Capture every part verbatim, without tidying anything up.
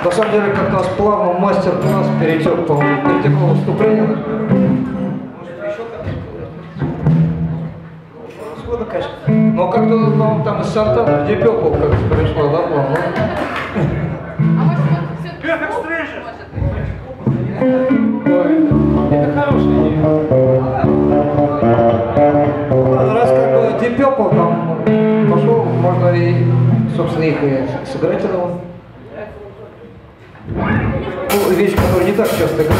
На самом деле, как у нас плавно мастер-класс перетек, по-моему, перетекло выступление. Может, еще как-то? Схода, конечно. Но как-то, по-моему, там из Сантана в Дипепл как-то пришло, да, плавно? А может, все-таки... Это хорошая идея. Раз как бы Deep Purple там пошел, можно и, собственно, их и сыграть этого. Ну, вещь, которую не так часто играют.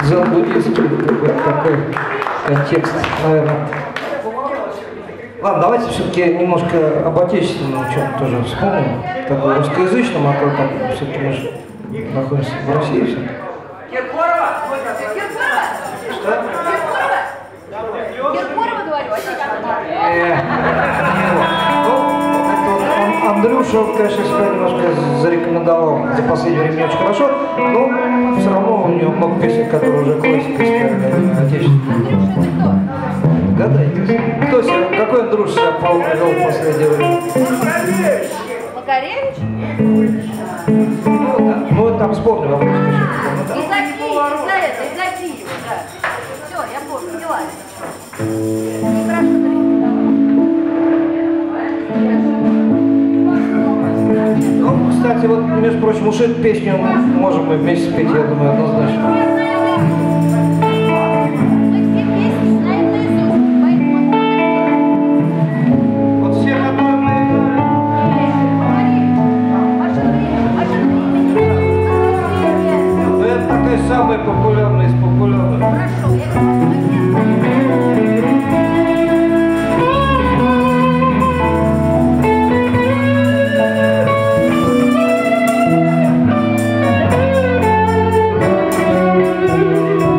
дзен-буддийский такой контекст, наверное. Ладно, давайте все-таки немножко об отечественном чем-то тоже вспомним. Такой русскоязычном, а то так все-таки мы же находимся в России все. Киркорова? Что? Киркорова? Киркорова, говорю, а ты как? Э, ну, это вот Ан- Андрюша, вот, конечно, себя немножко зарекомендовал за последнее время не очень хорошо, но все равно у него много песен, которые уже классика из отечественного. Андрюша, ты кто? Гадайте. Кто себя, какой Андрюш себя провел в последнее время? Макаревич? Ну, да. Ну, там спорный вопрос, конечно. Ну, да. Из-за Киева, из-за этого, из-за Киева, да. Все, я помню, дела. Нехорошо зарекомендовал. Ну, кстати, вот, между прочим, уж эту песню можем мы вместе спеть, я думаю, однозначно. Вот все, которые мы... Ну, это такая самая популярная из популярных. Хорошо, я Ну,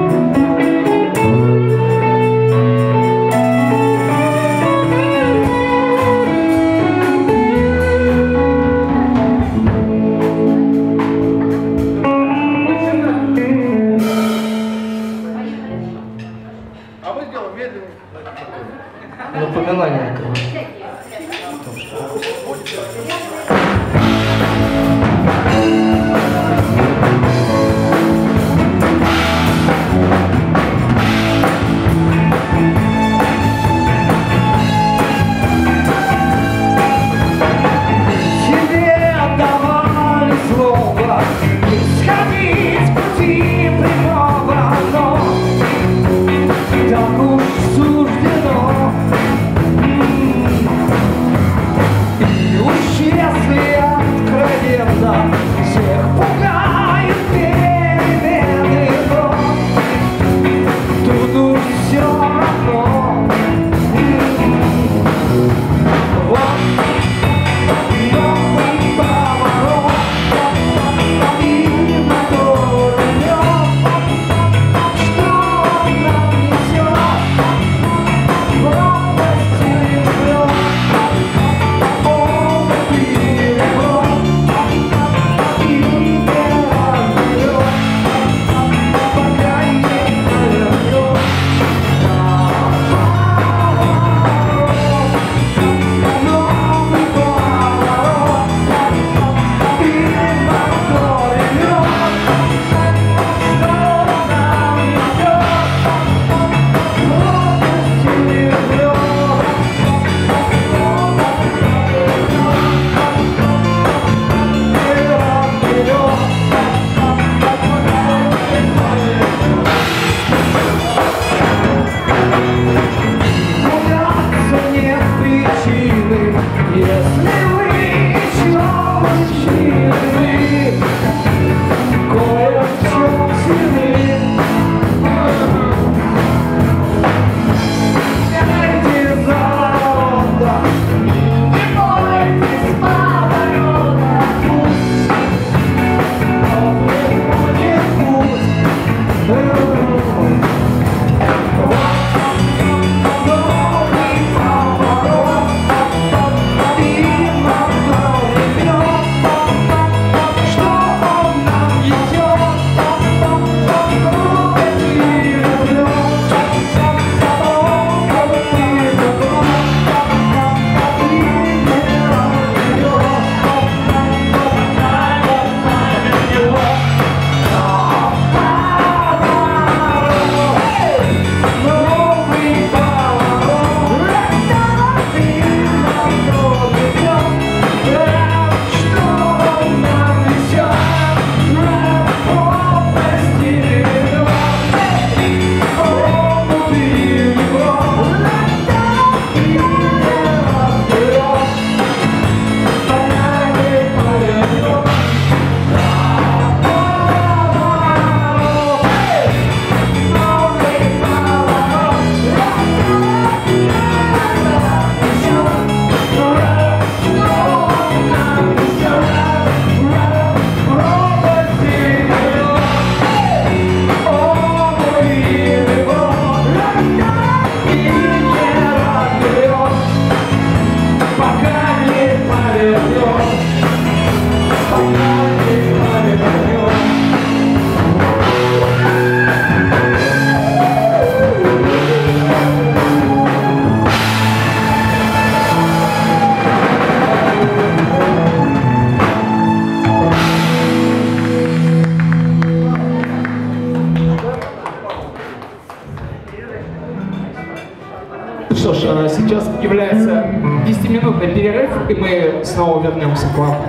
и мы снова вернемся к вам.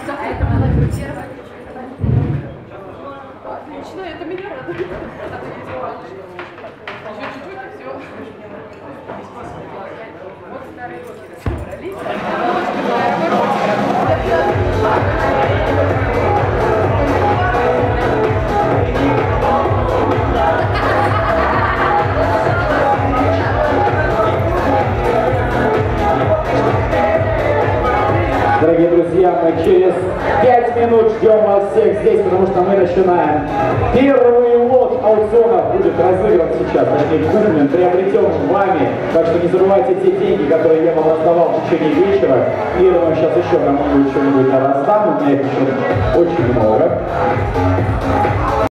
Дорогие друзья, мы через пять минут ждем вас всех здесь, потому что мы начинаем. Первый лот аукциона будет разыгран сейчас, точнее куплен, приобретен вами. Так что не забывайте те деньги, которые я вам раздавал в течение вечера. И я думаю, сейчас еще кому-нибудь что-нибудь раздам, у меня их еще очень много.